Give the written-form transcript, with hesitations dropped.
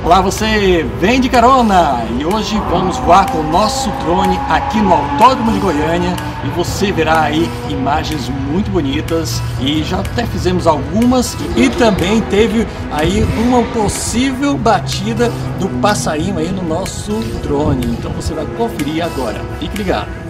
Olá você, vem de carona! E hoje vamos voar com o nosso drone aqui no Autódromo de Goiânia e você verá aí imagens muito bonitas e já até fizemos algumas e também teve aí uma possível batida do passarinho aí no nosso drone. Então você vai conferir agora, fique ligado!